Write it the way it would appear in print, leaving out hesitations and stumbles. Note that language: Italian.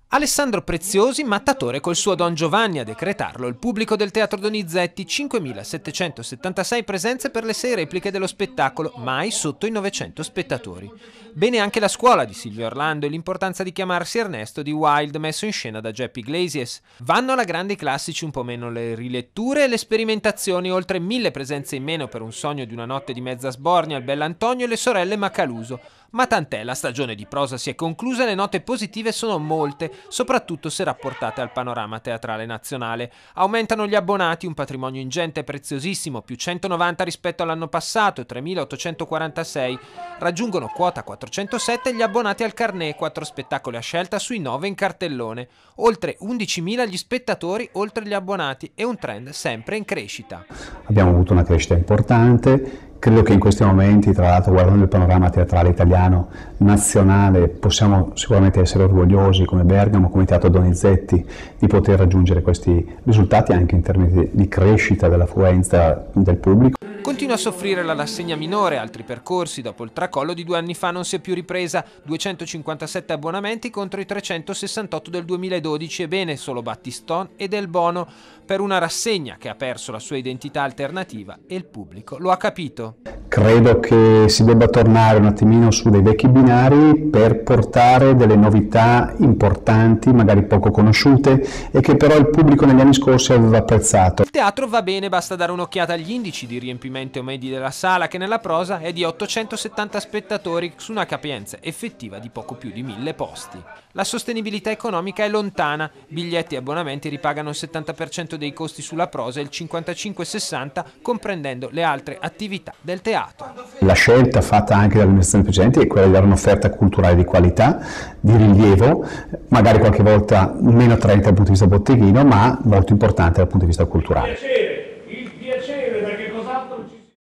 Alessandro Preziosi, mattatore col suo Don Giovanni a decretarlo. Il pubblico del Teatro Donizetti, 5.776 presenze per le 6 repliche dello spettacolo, mai sotto i 900 spettatori. Bene anche La scuola di Silvio Orlando e L'importanza di chiamarsi Ernesto di Wilde, messo in scena da Jeppe Iglesias. Vanno alla grande i classici, un po' meno le riletture e le sperimentazioni, oltre 1000 presenze in meno per Un sogno di una notte di mezza sbornia, Il Bell'Antonio e Le sorelle Macaluso. Ma tant'è, la stagione di prosa si è conclusa e le note positive sono molte, soprattutto se rapportate al panorama teatrale nazionale. Aumentano gli abbonati, un patrimonio ingente e preziosissimo, più 190 rispetto all'anno passato, 3.846. Raggiungono quota 407 gli abbonati al Carnet, 4 spettacoli a scelta sui 9 in cartellone. Oltre 11.000 gli spettatori oltre gli abbonati e un trend sempre in crescita. Abbiamo avuto una crescita importante. Credo che in questi momenti, tra l'altro, guardando il panorama teatrale italiano, nazionale, possiamo sicuramente essere orgogliosi come Bergamo, come Teatro Donizetti, di poter raggiungere questi risultati anche in termini di crescita dell'affluenza del pubblico. Continua a soffrire la rassegna minore, altri percorsi, dopo il tracollo di 2 anni fa non si è più ripresa, 257 abbonamenti contro i 368 del 2012 e bene solo Battiston e Del Bono per una rassegna che ha perso la sua identità alternativa e il pubblico lo ha capito. Credo che si debba tornare un attimino su dei vecchi binari per portare delle novità importanti, magari poco conosciute e che però il pubblico negli anni scorsi aveva apprezzato. Il teatro va bene, basta dare un'occhiata agli indici di riempimento medi della sala che nella prosa è di 870 spettatori su una capienza effettiva di poco più di 1000 posti. La sostenibilità economica è lontana, biglietti e abbonamenti ripagano il 70% dei costi sulla prosa e il 55-60% comprendendo le altre attività del teatro. La scelta fatta anche dalle amministrazioni precedenti è quella di dare un'offerta culturale di qualità, di rilievo, magari qualche volta meno attraente dal punto di vista botteghino, ma molto importante dal punto di vista culturale. Il piacere, perché cos'altro ci